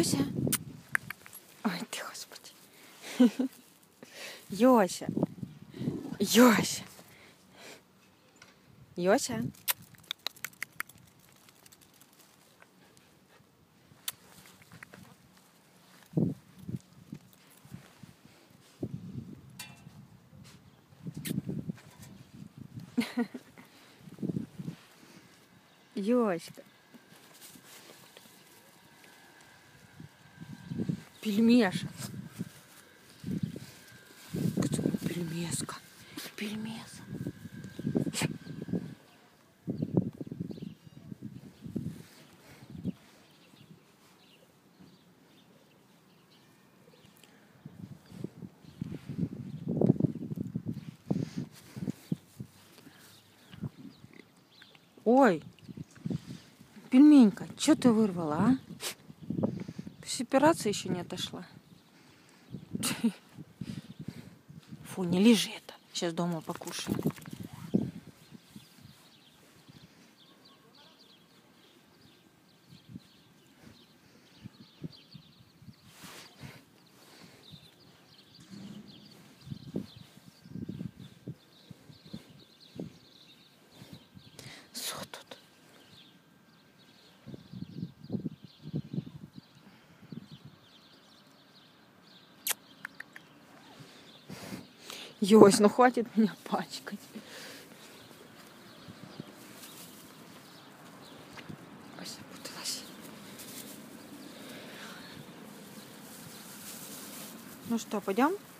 Йося. Ой, ты, Господи. Йося. Йося. Йося. Йоська. Пельмеша. Пельмеска. Пельмеса. Ой, пельменька, что ты вырвала, а? С операции еще не отошла. Фу, не лежи это. Сейчас дома покушаем. Что тут? Йось, ну хватит меня пачкать. Ой, запуталась. Ну что, пойдем?